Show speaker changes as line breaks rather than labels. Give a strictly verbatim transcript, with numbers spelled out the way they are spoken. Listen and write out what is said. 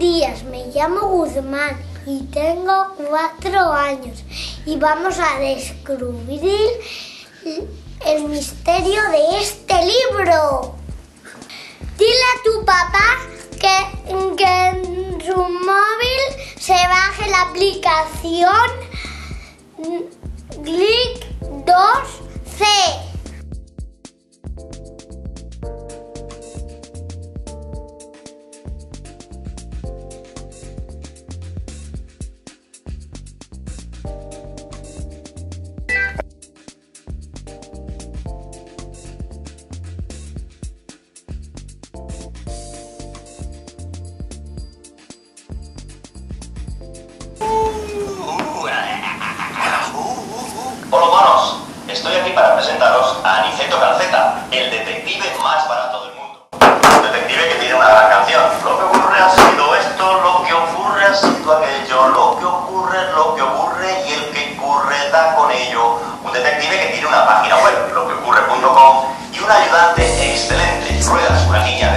días, me llamo Guzmán y tengo cuatro años y vamos a descubrir el misterio de este libro. Dile a tu papá que, que en su móvil se baje la aplicación Click dos C.
Hola humanos, estoy aquí para presentaros a Aniceto Calceta, el detective más barato del mundo. Un detective que tiene una gran canción. Lo que ocurre ha sido esto, lo que ocurre ha sido aquello, lo que ocurre es lo que ocurre y el que ocurre da con ello. Un detective que tiene una página web, lo que ocurre punto com, y un ayudante excelente, Ruedas, una niña